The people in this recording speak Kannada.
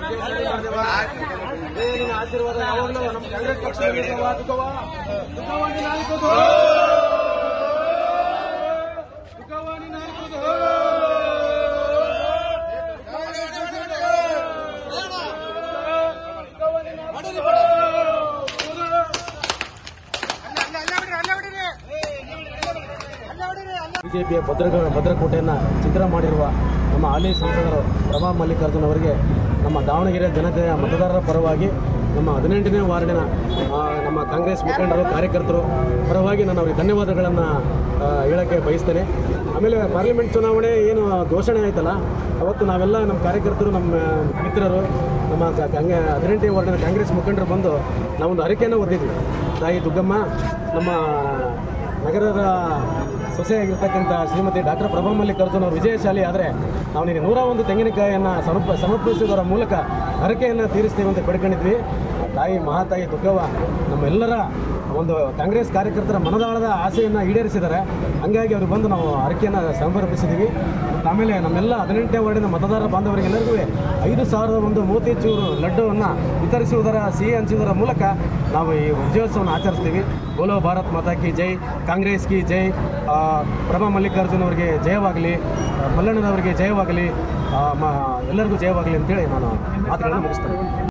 ಆಶೀರ್ವಾದ ಯಾವಾಗಲೂ ನಮ್ಮ ಕಾಂಗ್ರೆಸ್ ಪಕ್ಷ ಬಿಜೆಪಿಯ ಭದ್ರಕೋಟೆಯನ್ನು ಚಿತ್ರ ಮಾಡಿರುವ ನಮ್ಮ ಹಾಲಿ ಸಂಸದರು ಪ್ರಭಾ ಮಲ್ಲಿಕಾರ್ಜುನ್ ಅವರಿಗೆ ನಮ್ಮ ದಾವಣಗೆರೆ ಜನತೆಯ ಮತದಾರರ ಪರವಾಗಿ ನಮ್ಮ 18ನೇ ವಾರ್ಡಿನ ನಮ್ಮ ಕಾಂಗ್ರೆಸ್ ಮುಖಂಡರು ಕಾರ್ಯಕರ್ತರು ಪರವಾಗಿ ನಾನು ಅವರಿಗೆ ಧನ್ಯವಾದಗಳನ್ನು ಹೇಳೋಕ್ಕೆ ಬಯಸ್ತೇನೆ. ಆಮೇಲೆ ಪಾರ್ಲಿಮೆಂಟ್ ಚುನಾವಣೆ ಏನು ಘೋಷಣೆ ಆಯ್ತಲ್ಲ, ಅವತ್ತು ನಾವೆಲ್ಲ ನಮ್ಮ ಕಾರ್ಯಕರ್ತರು, ನಮ್ಮ ಮಿತ್ರರು, ನಮ್ಮ 18ನೇ ವಾರ್ಡಿನ ಕಾಂಗ್ರೆಸ್ ಮುಖಂಡರು ಬಂದು ನಾವೊಂದು ಹರಕೆಯನ್ನು ಹೊರದಿದ್ವಿ. ತಾಯಿ ದುಗ್ಗಮ್ಮ, ನಮ್ಮ ನಗರದ ಸೊಸೆಯಾಗಿರ್ತಕ್ಕಂಥ ಶ್ರೀಮತಿ ಡಾಕ್ಟರ್ ಪ್ರಭಾ ಮಲ್ಲಿಕಾರ್ಜುನ್ ಅವರು ವಿಜಯಶಾಲಿ ಆದರೆ ನಾವು ನಿಮಗೆ 101 ತೆಂಗಿನಕಾಯಿಯನ್ನು ಸಮರ್ಪಿಸುವುದರ ಮೂಲಕ ಹರಕೆಯನ್ನು ತೀರಿಸ್ತೀವಿ ಅಂತ ಪಡ್ಕೊಂಡಿದ್ವಿ. ತಾಯಿ ಮಹಾತಾಯಿ ದುಗ್ಗವ್ವ ನಮ್ಮೆಲ್ಲರ ಒಂದು ಕಾಂಗ್ರೆಸ್ ಕಾರ್ಯಕರ್ತರ ಮನದಾಳದ ಆಸೆಯನ್ನು ಈಡೇರಿಸಿದ್ದಾರೆ. ಹಂಗಾಗಿ ಅವ್ರಿಗೆ ಬಂದು ನಾವು ಹರಕೆಯನ್ನು ಸಮರ್ಪಿಸಿದ್ದೀವಿ. ಆಮೇಲೆ ನಮ್ಮೆಲ್ಲ 18ನೇ ವಾರ್ಡಿನ ಮತದಾರ ಬಾಂಧವರಿಗೆಲ್ಲರಿಗೂ 5,001 ಮೋತಿಚೂರು ಲಡ್ಡುವನ್ನು ವಿತರಿಸುವುದರ ಸಿಹಿ ಹಂಚುವುದರ ಮೂಲಕ ನಾವು ಈ ವಿಜಯೋತ್ಸವವನ್ನು ಆಚರಿಸ್ತೀವಿ. ಬೋಲೋ ಭಾರತ್ ಮಾತಾ ಕಿ ಜೈ, ಕಾಂಗ್ರೆಸ್ ಕಿ ಜೈ, ಪ್ರಭಾ ಮಲ್ಲಿಕಾರ್ಜುನ್ ಅವರಿಗೆ ಜಯವಾಗಲಿ, ಮಲ್ಲಣ್ಣನವರಿಗೆ ಜಯವಾಗಲಿ, ಎಲ್ಲರಿಗೂ ಜಯವಾಗಲಿ ಅಂತೇಳಿ ನಾನು ಮಾತುಗಳನ್ನು ಮುಗಿಸ್ತೇನೆ.